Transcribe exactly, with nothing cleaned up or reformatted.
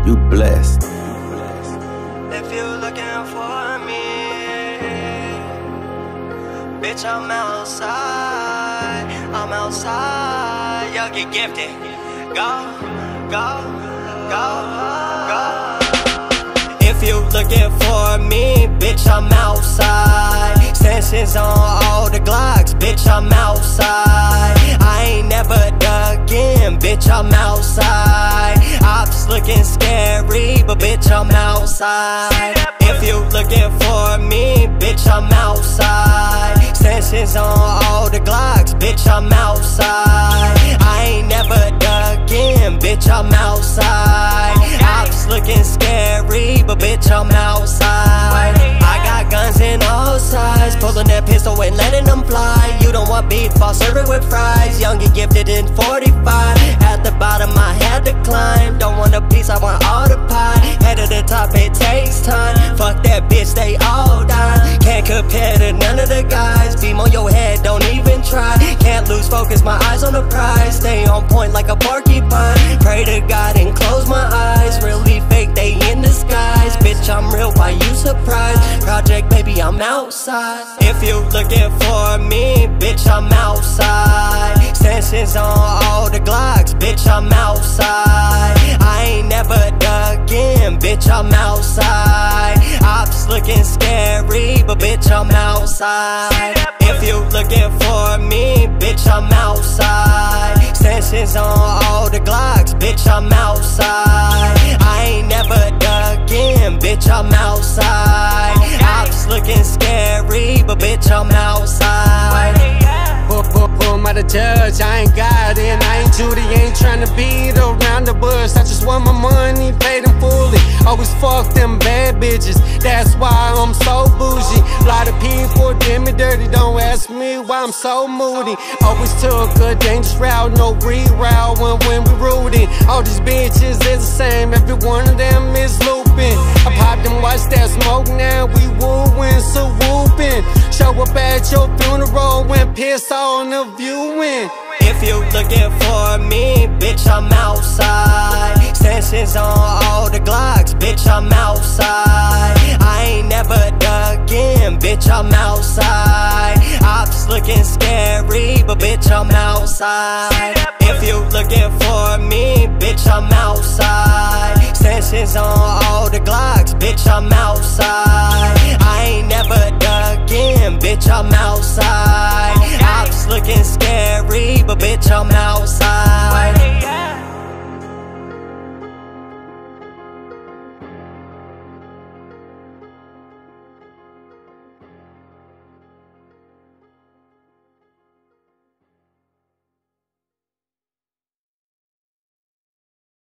You blessed. If you looking for me, bitch, I'm outside. I'm outside. Y'all get gifted. Go, go, go, go. If you looking for me, bitch, I'm outside. Extensions on all the Glocks, bitch, I'm outside. I ain't never dug in, bitch, I'm outside. Ops looking scary, but bitch, I'm outside. If you looking for me, bitch, I'm outside. Extensions on all the Glocks, bitch, I'm outside. I ain't never dug in, bitch, I'm outside. Ops looking scary, but bitch, I'm outside. I got guns in all sides, pulling that pistol and letting them fly. You don't want beef, I'll serve it with fries. Young and gifted in forty-five. At the bottom, I had to climb. Don't want a piece, I want all the pie. Head to the top, it takes time. Fuck that bitch, they all die. Can't compare to none of the guys. Beam on your head, don't even try. Can't lose focus, my eyes on the prize. Stay on point like a porcupine. Pray to God and close my eyes. Really fake, they in disguise. Bitch, I'm real, why you surprised? Project, baby, I'm outside. If you looking for me, bitch, I'm outside. Extensions on all the Glocks, bitch, I'm outside. I ain't never dug in, bitch, I'm outside. Ops looking scary, but bitch, I'm outside. If you looking for me, bitch, I'm outside. Extensions on all the Glocks, bitch, I'm outside. I ain't never dug in, bitch, I'm outside. Ops looking scary, but bitch, I'm outside. Boom, I'm the judge, I ain't God and I ain't Judy, ain't tryna beat around the bush. I just want my money, paid them fully. Always fuck them bad bitches, that's why I'm so bougie. A lot of people did me dirty, don't ask me why I'm so moody. Always took a dangerous route, no reroute when, when we rooting. All these bitches is the same, every one of them is looping. I popped and watch that smoke, now we wooing, so whooping. Show up at your funeral when piss on the viewing. If you looking for me, bitch, I'm outside. Extensions on all the Glocks, bitch, I'm outside. I ain't never dug in, bitch, I'm outside. Ops looking scary, but bitch, I'm outside. If you looking for me, bitch, I'm outside. Extensions on all the Glocks, bitch, I'm outside. I ain't never dug in, bitch, I'm outside. Ops looking scary, but bitch, I'm outside.